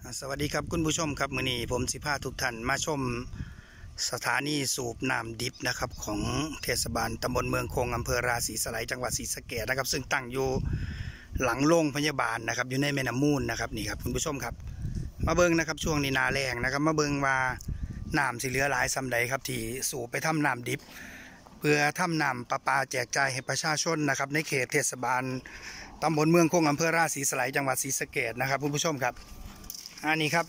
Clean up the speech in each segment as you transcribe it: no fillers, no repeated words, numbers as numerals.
สวัสดีครับคุณผู้ชมครับมื้อนี้ผมสิพาทุกท่านมาชมสถานีสูบน้ำดิบนะครับของเทศบาลตำบลเมืองคงอำเภอราศีสไลยจังหวัดศรีสะเกษนะครับซึ่งตั้งอยู่หลังโรงพยาบาลนะครับอยู่ในแม่น้ำมูลนะครับนี่ครับคุณผู้ชมครับมาเบิ่งนะครับช่วงนี้นาแรงนะครับมาเบิ่งว่าน้ำสิเหลือหลายซำใดครับที่สูบไปทำน้ำดิบเพื่อทำน้ำประปาแจกจ่ายให้ประชาชนนะครับในเขตเทศบาลตำบลเมืองคงอำเภอราศีสไลยจังหวัดศรีสะเกษนะครับคุณผู้ชมครับอันนี้ครับ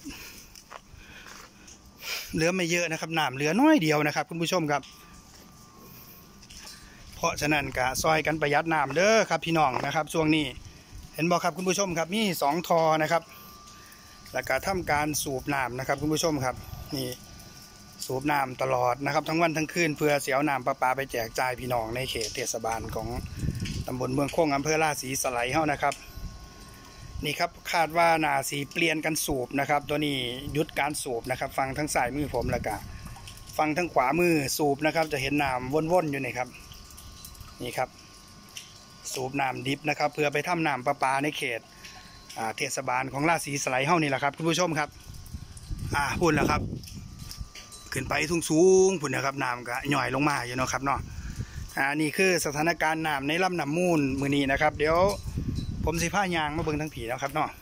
เหลือไม่เยอะนะครับน้ำเหลือน้อยเดียวนะครับคุณผู้ชมครับเพราะฉะนั้นก็ซอยกันประหยัดน้ำเด้อครับพี่น้องนะครับช่วงนี้เห็นบอกครับคุณผู้ชมครับมี2 ทอนะครับแล้วก็ทำการสูบน้ำนะครับคุณผู้ชมครับนี่สูบน้ำตลอดนะครับทั้งวันทั้งคืนเพื่อเสียน้ำประปาไปแจกจ่ายพี่น้องในเขตเทศบาลของตำบลเมืองคงอำเภอราศีสไลยเฮานะครับนี่ครับคาดว่านาสีเปลี่ยนกันสูบนะครับตัวนี้หยุดการสูบนะครับฟังทั้งซ้ายมือผมแล้วก็ฟังทั้งขวามือสูบนะครับจะเห็นน้ำว่นๆอยู่นี่ครับนี่ครับสูบน้ำดิบนะครับเพื่อไปทำน้ำประปาในเขตเทศบาลของราศีสไลยเฮานี่แหละครับคุณผู้ชมครับพุ่นแล้วครับขึ้นไปทุ่งสูงพุ่นนะครับน้ำก็ย่อยลงมาอยู่เนาะครับเนาะนี่คือสถานการณ์น้ำในลำน้ำมูลมือนี้นะครับเดี๋ยวผมสิผ้ายางมาเบิ่งทั้งผีแล้วครับเนาะ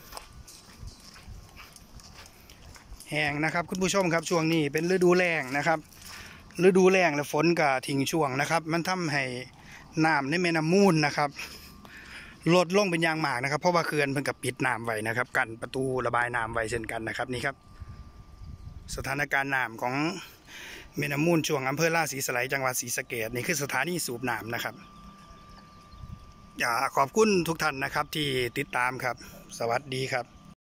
แห้งนะครับคุณผู้ชมครับช่วงนี้เป็นฤดูแล้งนะครับฤดูแล้งและฝนก็ทิ้งช่วงนะครับมันทำให้น้ำในแม่น้ำมูลนะครับลดลงเป็นอย่างมากนะครับเพราะว่าเขื่อนเพิ่งกับปิดน้ำไว้นะครับกันประตูระบายน้ำไว้เช่นกันนะครับนี่ครับสถานการณ์น้ำของแม่น้ำมูลช่วงอำเภอราศีสไลยจังหวัดศรีสะเกษนี่คือสถานีสูบน้ำนะครับขอบคุณทุกท่านนะครับที่ติดตามครับสวัสดีครับ